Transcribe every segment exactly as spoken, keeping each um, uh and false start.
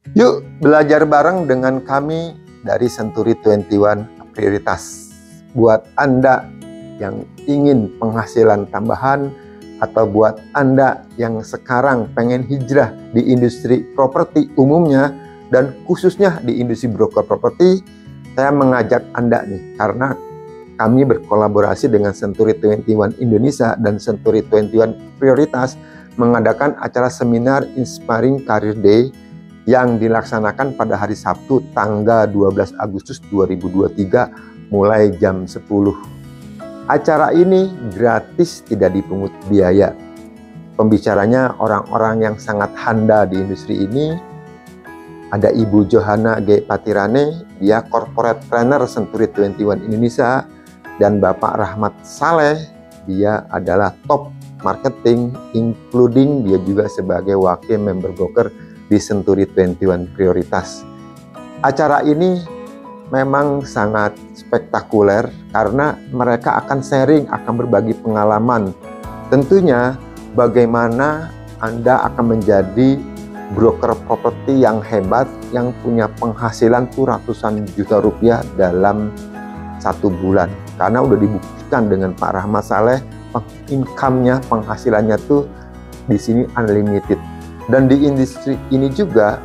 Yuk belajar bareng dengan kami dari Century dua puluh satu Prioritas. Buat Anda yang ingin penghasilan tambahan atau buat Anda yang sekarang pengen hijrah di industri properti umumnya dan khususnya di industri broker properti, saya mengajak Anda nih karena kami berkolaborasi dengan Century dua puluh satu Indonesia dan Century dua puluh satu Prioritas mengadakan acara seminar Inspiring Career Day yang dilaksanakan pada hari Sabtu tanggal dua belas Agustus dua ribu dua puluh tiga mulai jam sepuluh. Acara ini gratis, tidak dipungut biaya. Pembicaranya orang-orang yang sangat handal di industri ini. Ada Ibu Johanna G. Patirane, dia corporate trainer Century dua puluh satu Indonesia, dan Bapak Rahmat Saleh, dia adalah top marketing, including dia juga sebagai wakil member broker di Century dua puluh satu Prioritas. Acara ini memang sangat spektakuler karena mereka akan sharing, akan berbagi pengalaman. Tentunya bagaimana Anda akan menjadi broker properti yang hebat, yang punya penghasilan tuh ratusan juta rupiah dalam satu bulan. Karena udah dibuktikan dengan Pak Rahmat Saleh, income-nya, penghasilannya tuh di sini unlimited. Dan di industri ini juga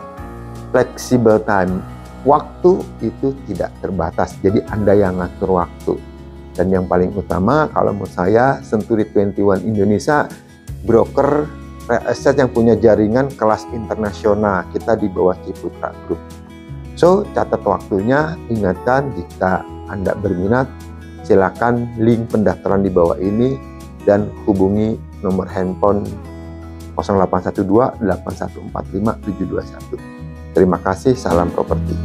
flexible time, waktu itu tidak terbatas, jadi Anda yang ngatur waktu. Dan yang paling utama kalau menurut saya, Century dua puluh satu Indonesia broker real estate yang punya jaringan kelas internasional, kita di bawah Ciputra Group. So catat waktunya, ingatkan jika Anda berminat silakan link pendaftaran di bawah ini dan hubungi nomor handphone nol delapan satu dua delapan satu empat lima tujuh dua satu. Terima kasih, salam properti.